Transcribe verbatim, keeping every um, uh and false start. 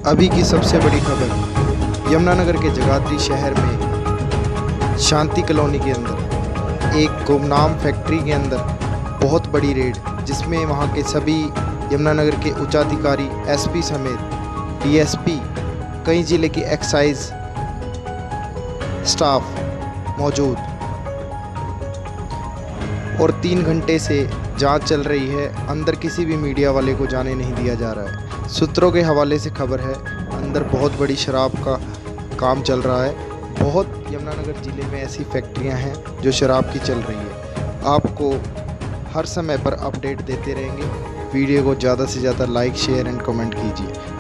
अभी की सबसे बड़ी खबर, यमुनानगर के जगाधरी शहर में शांति कॉलोनी के अंदर एक गुमनाम फैक्ट्री के अंदर बहुत बड़ी रेड, जिसमें वहां के सभी यमुनानगर के उच्चाधिकारी, एसपी समेत डीएसपी, कई ज़िले की एक्साइज स्टाफ मौजूद और तीन घंटे से जांच चल रही है। अंदर किसी भी मीडिया वाले को जाने नहीं दिया जा रहा है। सूत्रों के हवाले से खबर है, अंदर बहुत बड़ी शराब का काम चल रहा है। बहुत यमुनानगर ज़िले में ऐसी फैक्ट्रियां हैं जो शराब की चल रही है। आपको हर समय पर अपडेट देते रहेंगे। वीडियो को ज़्यादा से ज़्यादा लाइक, शेयर एंड कमेंट कीजिए।